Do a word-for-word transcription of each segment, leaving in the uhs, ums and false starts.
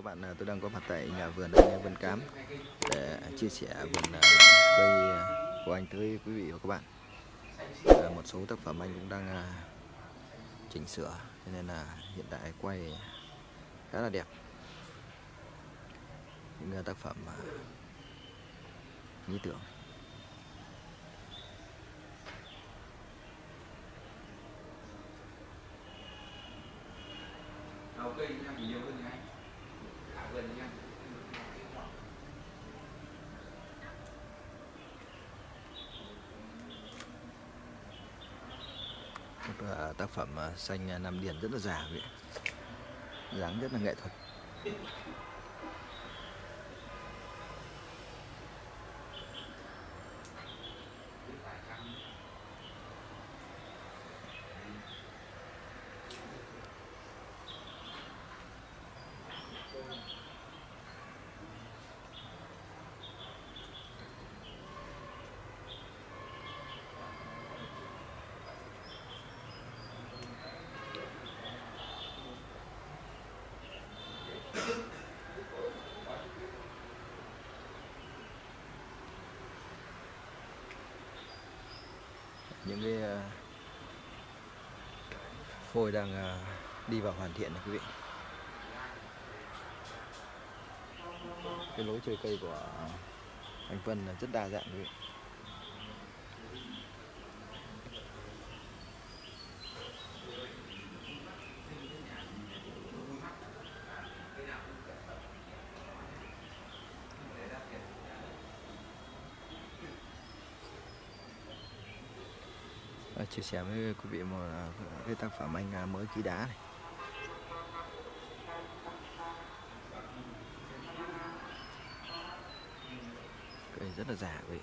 bạn, tôi đang có mặt tại nhà vườn anh Vân Cám để chia sẻ vườn cây của anh tới quý vị và các bạn. Một số tác phẩm anh cũng đang chỉnh sửa, cho nên là hiện tại quay khá là đẹp. Những tác phẩm ý tưởng. Đầu cây nha, nhiều hơn thì anh. Cả vườn nha. Một tác phẩm xanh Nam Điền rất là già vậy. Dáng rất là nghệ thuật. Những cái phôi đang đi vào hoàn thiện này quý vị. Cái lối chơi cây của anh Vân là rất đa dạng quý vị. Chia sẻ với quý vị một cái tác phẩm anh mới ký đá này. Cây rất là già vậy.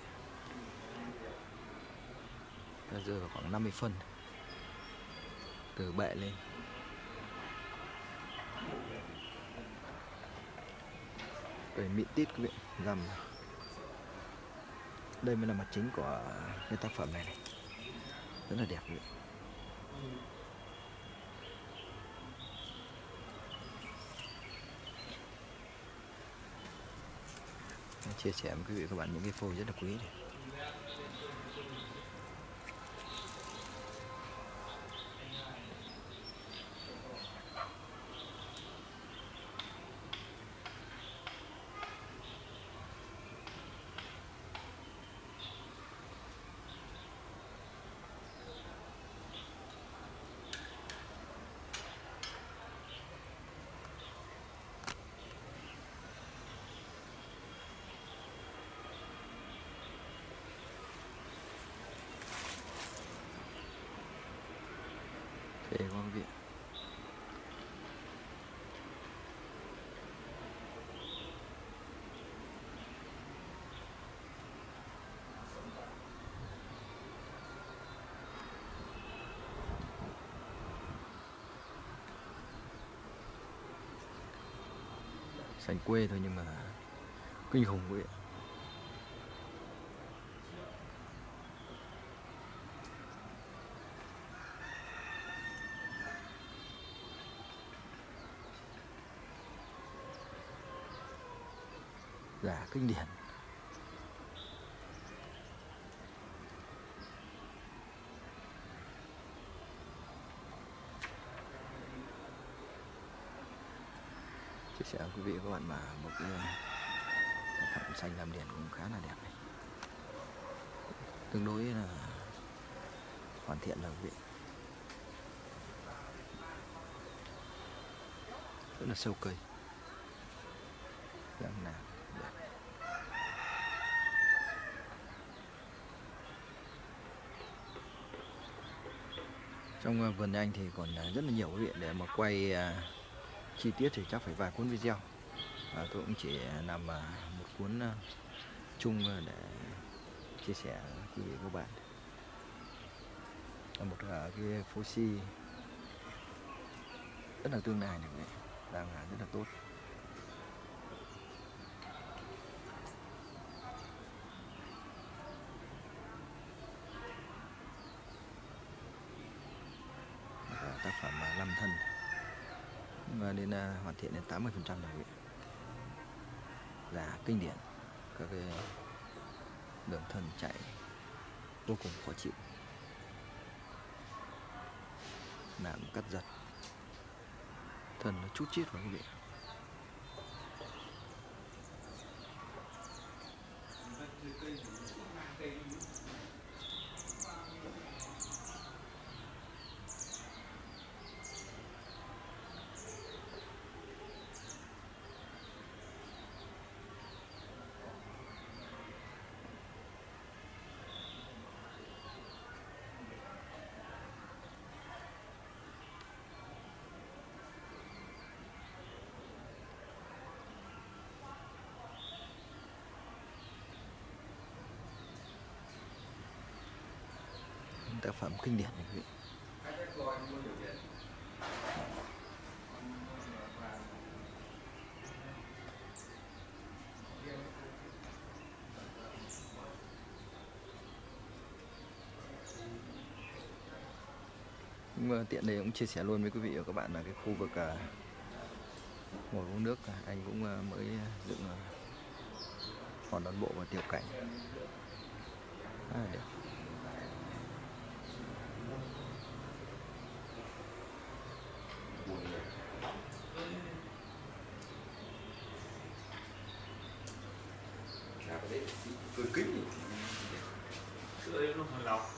Nó rơi vào khoảng năm mươi phân từ bệ lên. Cây mịn tít quý vị, rằm. Đây mới là mặt chính của cái tác phẩm này, này. Rất là đẹp vậy. Chia sẻ với quý vị và các bạn những cái phôi rất là quý này. Thế quý vị. Xanh quê thôi nhưng mà kinh khủng quý vị. Giả kinh điển. Chia sẻ với quý vị và các bạn mà một cái tác phẩm xanh Nam Điền cũng khá là đẹp này. Tương đối là hoàn thiện rồi quý vị. Rất là sâu cây. Đang làm đẹp. Trong vườn anh thì còn rất là nhiều quý vị, để mà quay chi tiết thì chắc phải vài cuốn video. À, tôi cũng chỉ làm một cuốn chung để chia sẻ với quý vị và các bạn. Một cái phố si rất là tương lai này, đang rất là tốt. Tác phẩm Lâm Thân và đến hoàn thiện đến tám mươi phần trăm rồi. giả kinh điển, các cái đường thân chạy vô cùng khó chịu, làm cắt giật thân nó chút chít vào quý vị. Tác phẩm kinh điển này quý vị. Nhưng mà tiện đây cũng chia sẻ luôn với quý vị và các bạn là cái khu vực à, ngồi uống nước anh cũng à, mới dựng à, hòn đón bộ và tiểu cảnh à, đẹp. Cười kính sữa nó còn lọc.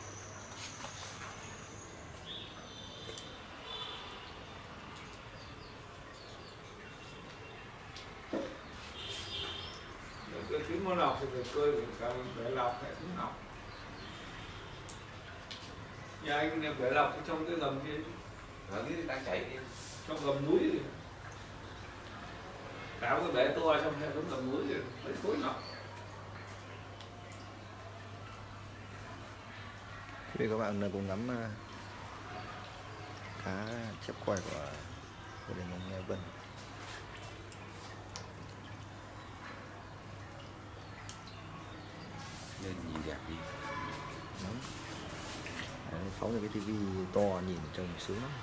Cười kính nó lọc thì phải cười phải lọc phải cũng lọc. Nhà anh này phải lọc trong cái gầm kia. Ở dưới đang chạy đi. Trong gầm núi thì đảo cái bể to trong hệ thống gầm núi thì lấy khối lọc. Quý vị các bạn cùng ngắm cá chép quay của gia đình ông Vân. Nên nhìn đẹp đi. Đấy, phóng ra cái tivi to nhìn trông sướng lắm.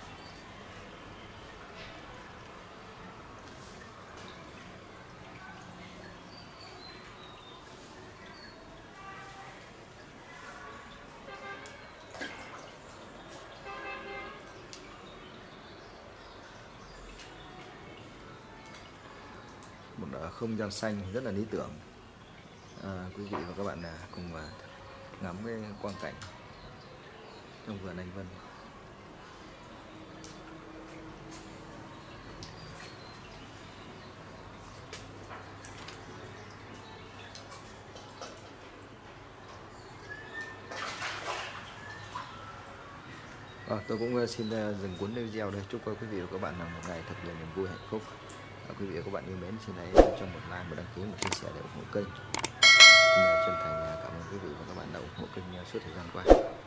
Một không gian xanh rất là lý tưởng. À, quý vị và các bạn là cùng ngắm cái quang cảnh trong vườn anh Vân. À, tôi cũng xin dừng cuốn video đây. Chúc quý vị và các bạn là một ngày thật là niềm vui hạnh phúc. À, quý vị và các bạn yêu mến, xin hãy cho một like, một đăng ký, một chia sẻ để ủng hộ kênh. Xin chân thành cảm ơn quý vị và các bạn đã ủng hộ kênh suốt thời gian qua.